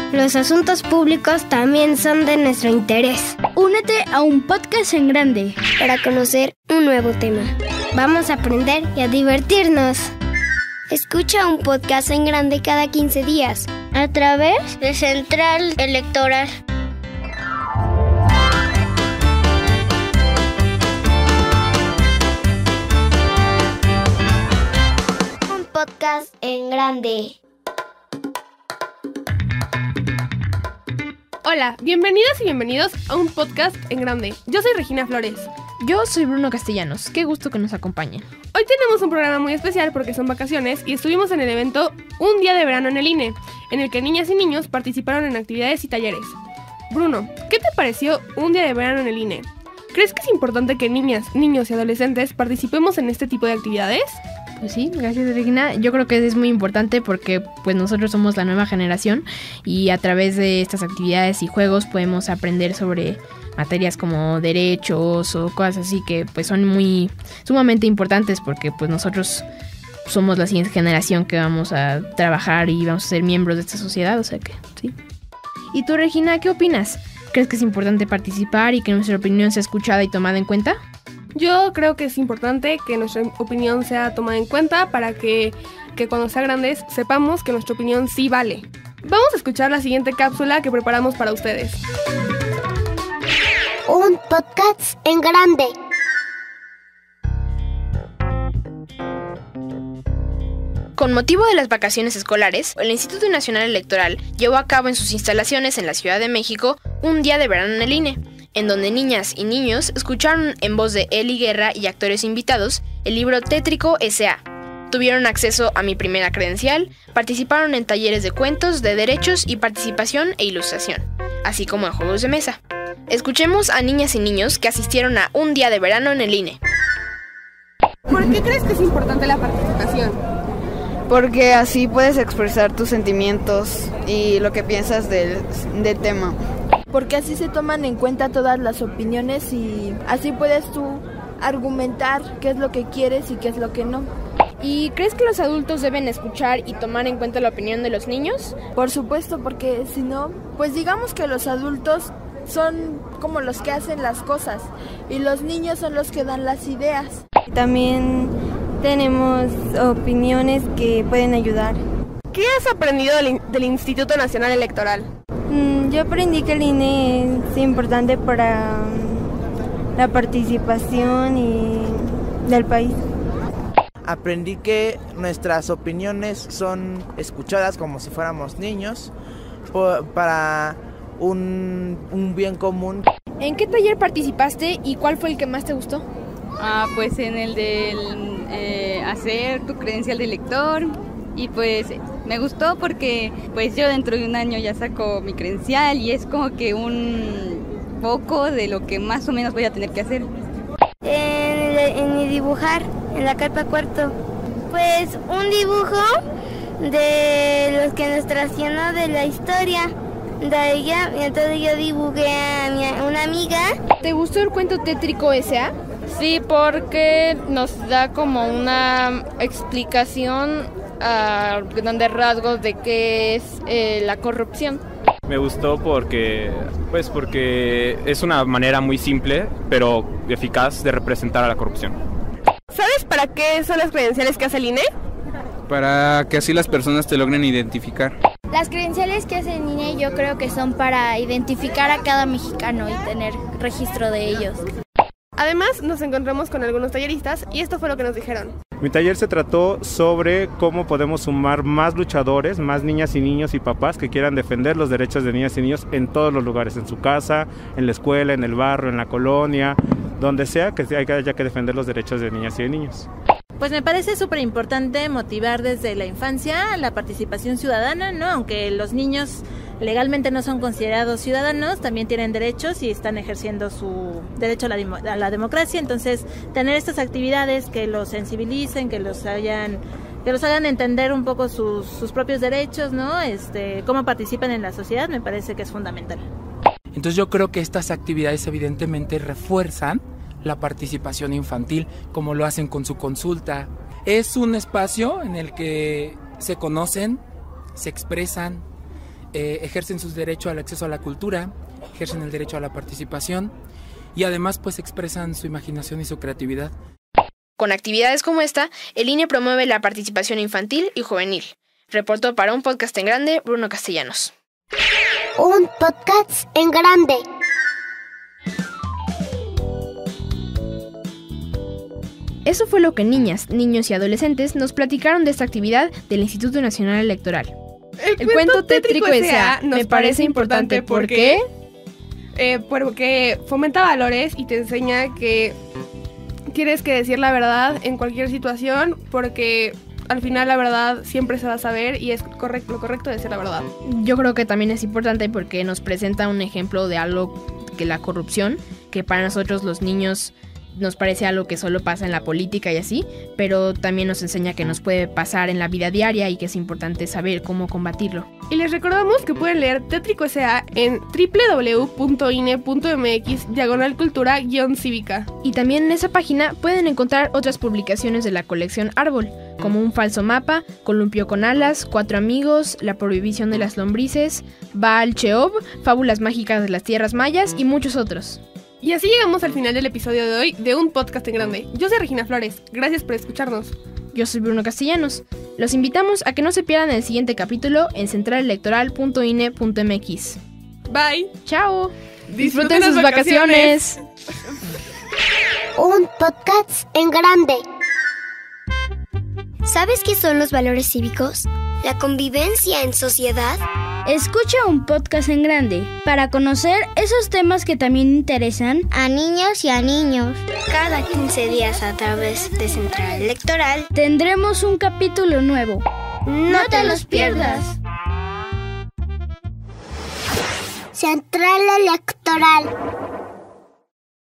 Los asuntos públicos también son de nuestro interés. Únete a un podcast en grande para conocer un nuevo tema. Vamos a aprender y a divertirnos. Escucha un podcast en grande cada 15 días a través de Central Electoral. Un podcast en grande. Hola, bienvenidas y bienvenidos a un podcast en grande. Yo soy Regina Flores. Yo soy Bruno Castellanos. Qué gusto que nos acompañen. Hoy tenemos un programa muy especial porque son vacaciones y estuvimos en el evento Un Día de Verano en el INE, en el que niñas y niños participaron en actividades y talleres. Bruno, ¿qué te pareció Un Día de Verano en el INE? ¿Crees que es importante que niñas, niños y adolescentes participemos en este tipo de actividades? Pues sí, gracias Regina. Yo creo que es muy importante porque pues nosotros somos la nueva generación y a través de estas actividades y juegos podemos aprender sobre materias como derechos o cosas así que pues son sumamente importantes porque pues nosotros somos la siguiente generación que vamos a trabajar y vamos a ser miembros de esta sociedad, o sea que sí. ¿Y tú, Regina, qué opinas? ¿Crees que es importante participar y que nuestra opinión sea escuchada y tomada en cuenta? Yo creo que es importante que nuestra opinión sea tomada en cuenta para que cuando sea grandes sepamos que nuestra opinión sí vale. Vamos a escuchar la siguiente cápsula que preparamos para ustedes. Un podcast en grande. Con motivo de las vacaciones escolares, el Instituto Nacional Electoral llevó a cabo en sus instalaciones en la Ciudad de México un día de verano en el INE, en donde niñas y niños escucharon en voz de Eli Guerra y actores invitados el libro Tétrico S.A. Tuvieron acceso a Mi Primera Credencial, participaron en talleres de cuentos, de derechos y participación e ilustración, así como en juegos de mesa. Escuchemos a niñas y niños que asistieron a un día de verano en el INE. ¿Por qué crees que es importante la participación? Porque así puedes expresar tus sentimientos y lo que piensas del tema. Porque así se toman en cuenta todas las opiniones y así puedes tú argumentar qué es lo que quieres y qué es lo que no. ¿Y crees que los adultos deben escuchar y tomar en cuenta la opinión de los niños? Por supuesto, porque si no, pues digamos que los adultos son como los que hacen las cosas y los niños son los que dan las ideas. También tenemos opiniones que pueden ayudar. ¿Qué has aprendido del Instituto Nacional Electoral? Yo aprendí que el INE es importante para la participación del país. Aprendí que nuestras opiniones son escuchadas como si fuéramos niños para un bien común. ¿En qué taller participaste y cuál fue el que más te gustó? Pues en el del hacer tu credencial de lector y pues me gustó porque pues yo dentro de un año ya saco mi credencial y es como que un poco de lo que más o menos voy a tener que hacer. En dibujar, en la carpa cuarto, pues un dibujo de los que nos traicionó de la historia de ella, y entonces yo dibujé a una amiga. ¿Te gustó el cuento Tétrico S.A.? Sí, porque nos da como una explicación a grandes rasgos de qué es la corrupción. Me gustó porque es una manera muy simple, pero eficaz de representar a la corrupción. ¿Sabes para qué son las credenciales que hace el INE? Para que así las personas te logren identificar. Las credenciales que hace el INE yo creo que son para identificar a cada mexicano y tener registro de ellos. Además, nos encontramos con algunos talleristas y esto fue lo que nos dijeron. Mi taller se trató sobre cómo podemos sumar más luchadores, más niñas y niños y papás que quieran defender los derechos de niñas y niños en todos los lugares, en su casa, en la escuela, en el barrio, en la colonia, donde sea que haya que defender los derechos de niñas y de niños. Pues me parece súper importante motivar desde la infancia la participación ciudadana, ¿no? Aunque los niños legalmente no son considerados ciudadanos, también tienen derechos y están ejerciendo su derecho a la democracia. Entonces, tener estas actividades que los sensibilicen, que los hagan entender un poco sus propios derechos, ¿no? Cómo participan en la sociedad, me parece que es fundamental. Entonces yo creo que estas actividades evidentemente refuerzan la participación infantil, como lo hacen con su consulta. Es un espacio en el que se conocen, se expresan, ejercen su derecho al acceso a la cultura, ejercen el derecho a la participación y además pues expresan su imaginación y su creatividad. Con actividades como esta, el INE promueve la participación infantil y juvenil. Reportó para Un Podcast en Grande, Bruno Castellanos. Un podcast en grande. Eso fue lo que niñas, niños y adolescentes nos platicaron de esta actividad del Instituto Nacional Electoral. El cuento tétrico S.A. me parece importante porque fomenta valores y te enseña que tienes que decir la verdad en cualquier situación, porque al final la verdad siempre se va a saber y es lo correcto decir la verdad. Yo creo que también es importante porque nos presenta un ejemplo de algo que la corrupción, que para nosotros los niños nos parece algo que solo pasa en la política y así, pero también nos enseña que nos puede pasar en la vida diaria y que es importante saber cómo combatirlo. Y les recordamos que pueden leer Tétrico S.A. en www.ine.mx/cultura-cívica. Y también en esa página pueden encontrar otras publicaciones de la colección Árbol, como Un falso mapa, Columpio con alas, Cuatro amigos, La prohibición de las lombrices, Baal Cheob, Fábulas mágicas de las tierras mayas y muchos otros. Y así llegamos al final del episodio de hoy de Un Podcast en Grande. Yo soy Regina Flores, gracias por escucharnos. Yo soy Bruno Castellanos. Los invitamos a que no se pierdan el siguiente capítulo en centralelectoral.ine.mx. Bye. Chao. Disfruten sus vacaciones. Un podcast en grande. ¿Sabes qué son los valores cívicos? ¿La convivencia en sociedad? Escucha Un Podcast en Grande para conocer esos temas que también interesan a niños y a niños. Cada 15 días a través de Central Electoral tendremos un capítulo nuevo. No te los pierdas. Central Electoral.